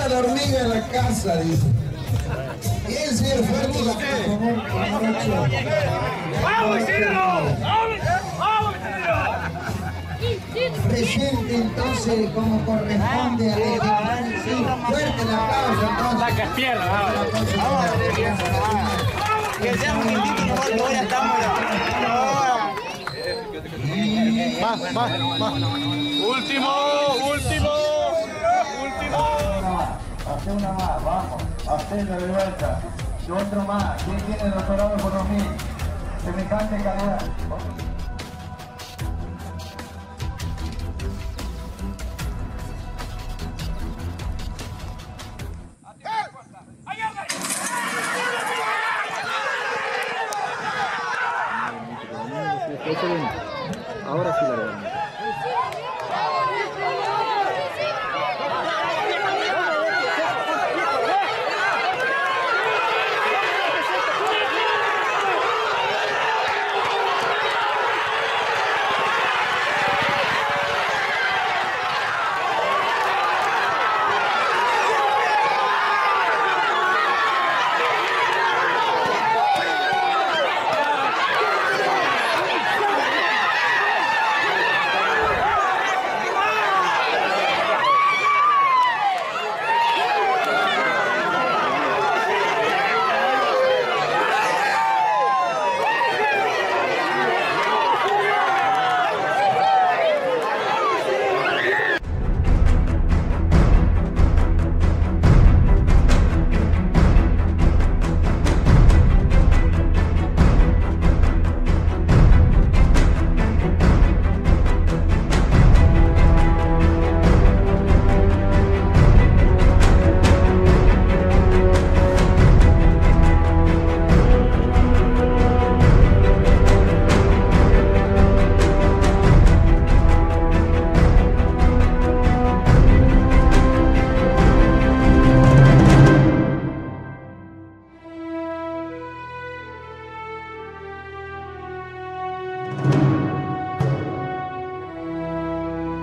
hora de hormiga en la casa, dice. Bien, señor Fuerte, por favor, ¡Vamos, Isidro! ¡Vamos, presente entonces como corresponde a la sí, fuerte el aplauso entonces. La que es pierna, que sea un quintito mejor que hoy ya estamos Más. Último. Hace una más, vamos. Hacerlo de vuelta. Y otro más. ¿Quién tiene el doctorado por 2000? Semejante calidad. Ahora sí la verdad.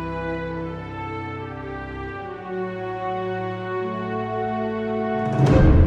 Thank you.